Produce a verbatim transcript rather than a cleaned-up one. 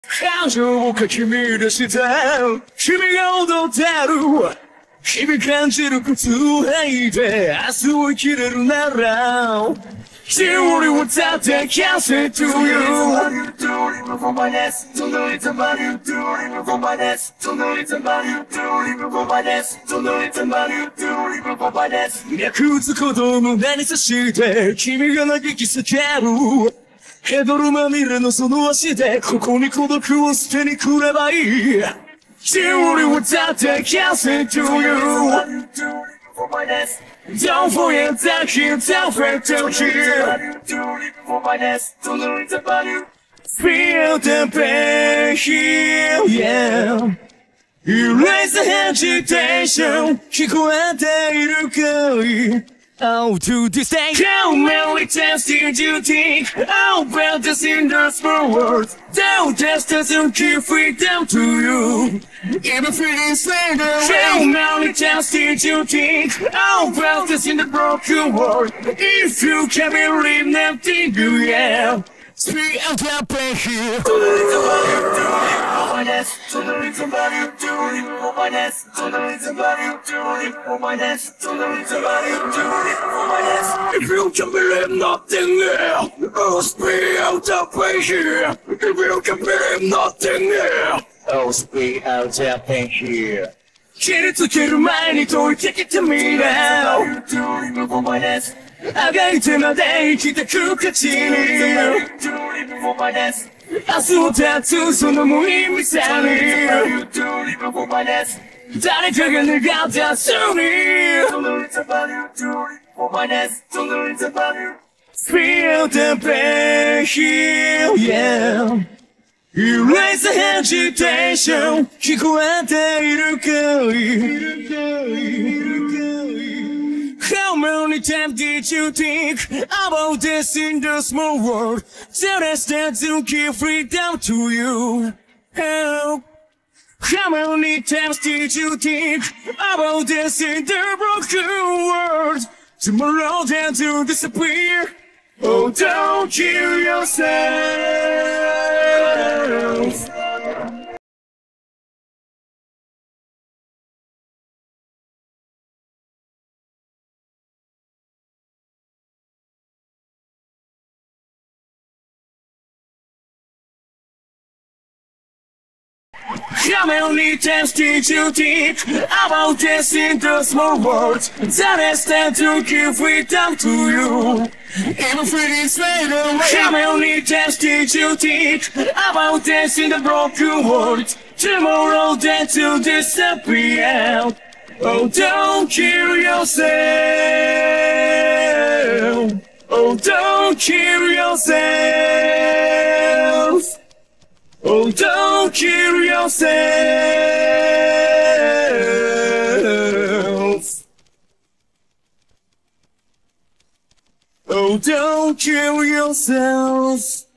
感情をかき乱して君が踊ってる日々感じる苦痛を吐いて明日を生きれるならセオリーを立て GazettE to you for my nest to know it's about you for my nest to know it's about you for my nest to know it's about you for my nest 脈打つことを胸に刺して君が嘆き叫ぶヘドロまみれのその足でここに孤独を捨てに来ればいいセオリーを立て GazettE to you for my nest Don't forget that you don't forget to hear for my nest to know it's about you Feel the pain here, yeah Erase the hesitation 聞こえているかいOh, to this day How many times did you think How about this in the small world Don't just doesn't give freedom to you Even if it is later How many times did you think How about this in the broken world If you can believe nothing, yeah Speak out the pain here To the reason why you do it for my nest To the reason why you do it for my nest To the reason why you do it for my nest To the reason why you do it for my nest If you can believe nothing here Oh, speak out the pain here If you can believe nothing here Oh, speak out the pain here 切りつける前に問いかけてみな You do it for my nestあがいてまで生きてく価値に明日を絶つその無意味さに誰かが願ったすに Feel the pain here, yeah Erase the hesitation 聞こえているかい How many times did you think about this in the small world? Tell us that to give freedom to you. Help. How many times did you think about this in the broken world? Tomorrow then to disappear. Oh, don't kill yourself. How many times did you think about this in the small world? That is time to give freedom to you. Even if it is later. How many times did you think about this in the broken world? Tomorrow then to disappear. Oh, don't kill yourself. Oh, don't kill yourself. Oh, don't kill yourself. Oh, don't kill yourself.